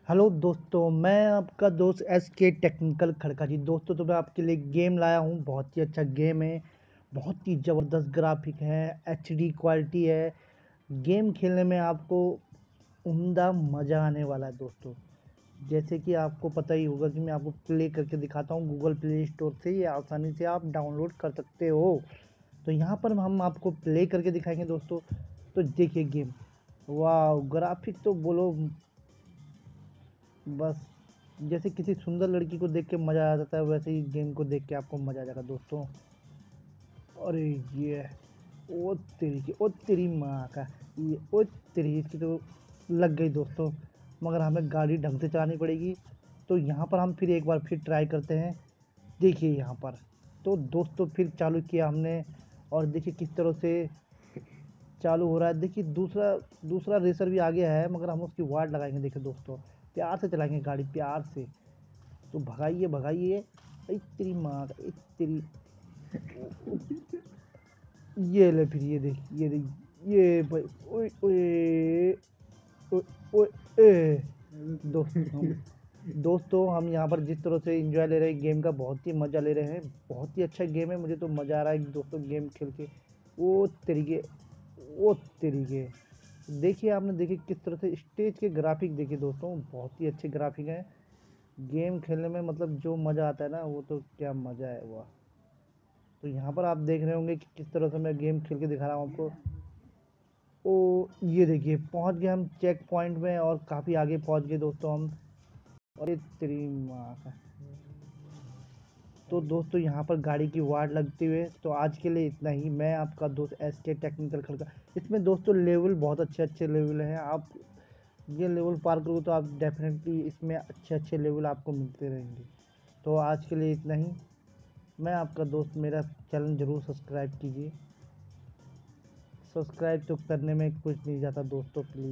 Hello दोस्तों, मैं आपका दोस्त SK टेक्निकल खड़का जी। दोस्तों, तो मैं आपके लिए गेम लाया हूँ। बहुत ही अच्छा गेम है, बहुत ही ज़बरदस्त ग्राफिक है, HD क्वालिटी है। गेम खेलने में आपको उम्दा मज़ा आने वाला है दोस्तों। जैसे कि आपको पता ही होगा कि मैं आपको प्ले करके दिखाता हूँ। गूगल प्ले स्टोर से ये आसानी से आप डाउनलोड कर सकते हो। तो यहाँ पर हम आपको प्ले करके दिखाएंगे दोस्तों। तो देखिए गेम, वाह ग्राफिक तो बोलो बस, जैसे किसी सुंदर लड़की को देख के मज़ा आ जाता है, वैसे ही गेम को देख के आपको मज़ा आ जाएगा दोस्तों। अरे ये, ओ तेरी की, ओ तेरी माँ का, ये ओ तेरी, इसकी तो लग गई दोस्तों। मगर हमें गाड़ी ढंग से चलानी पड़ेगी। तो यहाँ पर हम फिर एक बार फिर ट्राई करते हैं। देखिए यहाँ पर तो दोस्तों फिर चालू किया हमने, और देखिए किस तरह से चालू हो रहा है। देखिए दूसरा दूसरा रेसर भी आ गया है, मगर हम उसकी वाट लगाएंगे। देखिए दोस्तों, प्यार से चलाएंगे गाड़ी, प्यार से। तो भगाइए भगाइए, अरे तेरी माँ का, ए तेरी, ये ले फिर, ये देख, ये देख, ये भाई, ओए ओए ओए ओए ए। दोस्तों हम यहाँ पर जिस तरह से एंजॉय ले रहे हैं गेम का, बहुत ही मज़ा ले रहे हैं। बहुत ही अच्छा गेम है, मुझे तो मज़ा आ रहा है दोस्तों गेम खेल के। वो तरीके, वो तरीके, देखिए आपने, देखिए किस तरह से स्टेज के ग्राफिक, देखिए दोस्तों बहुत ही अच्छे ग्राफिक हैं। गेम खेलने में मतलब जो मज़ा आता है ना, वो तो क्या मज़ा है वह। तो यहाँ पर आप देख रहे होंगे कि किस तरह से मैं गेम खेल के दिखा रहा हूँ आपको। ओ ये देखिए, पहुँच गए हम चेक पॉइंट में, और काफ़ी आगे पहुँच गए दोस्तों हम। अरे तेरी माँ का। तो दोस्तों यहाँ पर गाड़ी की वाट लगते हुए, तो आज के लिए इतना ही। मैं आपका दोस्त SK टेक्निकल खड़का। इसमें दोस्तों लेवल बहुत अच्छे अच्छे लेवल हैं। आप ये लेवल पार करो तो आप डेफिनेटली इसमें अच्छे अच्छे लेवल आपको मिलते रहेंगे। तो आज के लिए इतना ही। मैं आपका दोस्त, मेरा चैनल ज़रूर सब्सक्राइब कीजिए। सब्सक्राइब तो करने में कुछ नहीं जाता दोस्तों, प्लीज़।